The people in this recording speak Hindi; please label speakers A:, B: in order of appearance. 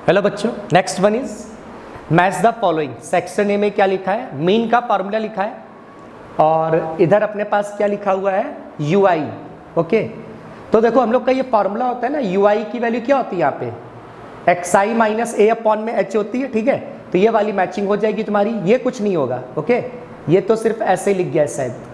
A: हेलो बच्चों, next one is match the following. Section A में क्या लिखा है, मीन का फॉर्मूला लिखा है और इधर अपने पास क्या लिखा हुआ है, यूआई। ओके, तो देखो हम लोग का ये फॉर्मूला होता है ना, यूआई की वैल्यू क्या होती है यहाँ पे, एक्सआई माइनस ए अपॉन में एच होती है। ठीक है, तो ये वाली मैचिंग हो जाएगी तुम्हारी, ये कुछ नहीं होगा। ओके, ये तो सिर्फ ऐसे लिख गया है शायद।